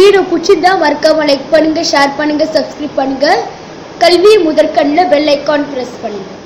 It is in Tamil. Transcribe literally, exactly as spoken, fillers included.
வீடியோ பிடிச்சிருந்தா மறக்காம லைக் பண்ணுங்க, ஷேர் பண்ணுங்க, சப்ஸ்கிரைப் பண்ணுங்க. கல்வி முதற்கண்ணில் பெல் ஐக்கான் பிரஸ் பண்ணுங்க.